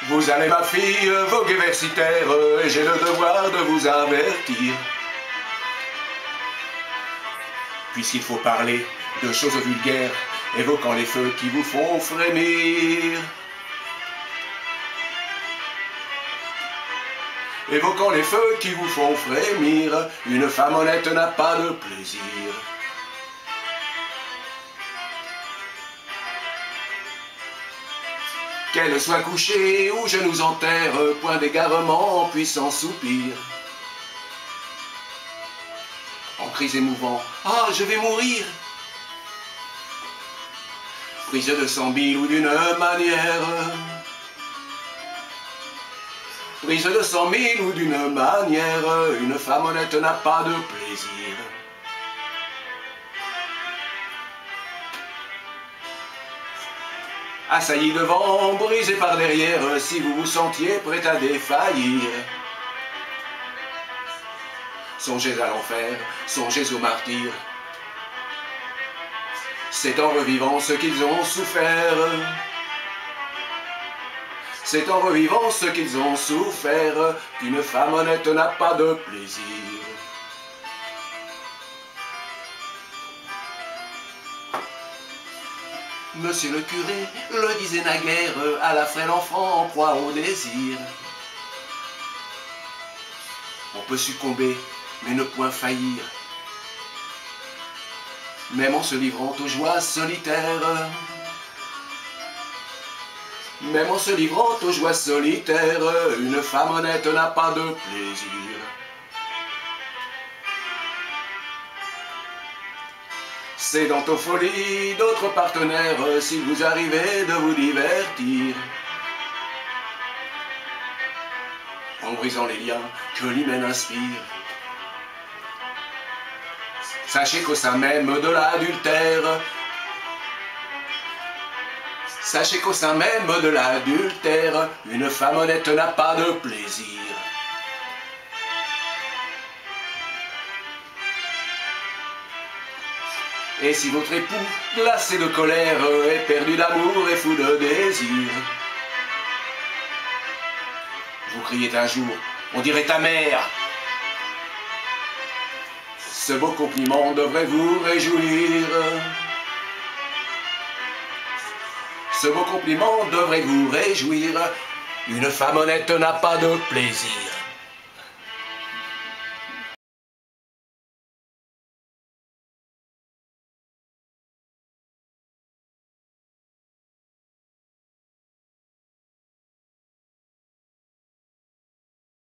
Vous allez, ma fille, voguer vers ces terres, et j'ai le devoir de vous avertir. Puisqu'il faut parler de choses vulgaires, évoquant les feux qui vous font frémir. Évoquant les feux qui vous font frémir, une femme honnête n'a pas de plaisir. Qu'elle soit couchée ou genoux en terre, point d'égarement, puissant soupir. En cris émouvants, ah, je vais mourir. Prise de 100 000 ou d'une manière. Prise de 100 000 ou d'une manière, une femme honnête n'a pas de plaisir. Assailli devant, brisé par derrière, si vous vous sentiez prêt à défaillir. Songez à l'enfer, songez aux martyrs. C'est en revivant ce qu'ils ont souffert. C'est en revivant ce qu'ils ont souffert qu'une femme honnête n'a pas de plaisir. Monsieur le curé le disait naguère à la frêle enfant en proie au désir. On peut succomber, mais ne point faillir, même en se livrant aux joies solitaires. Même en se livrant aux joies solitaires, une femme honnête n'a pas de plaisir. Cédant aux folies d'autres partenaires, s'il vous arrivait de vous divertir, en brisant les liens que l'hymen inspire. Sachez qu'au sein même de l'adultère, sachez qu'au sein même de l'adultère, une femme honnête n'a pas de plaisir. Et si votre époux, glacé de colère, est perdu d'amour et fou de désir, vous criez un jour, on dirait ta mère. Ce beau compliment devrait vous réjouir. Ce beau compliment devrait vous réjouir. Une femme honnête n'a pas de plaisir.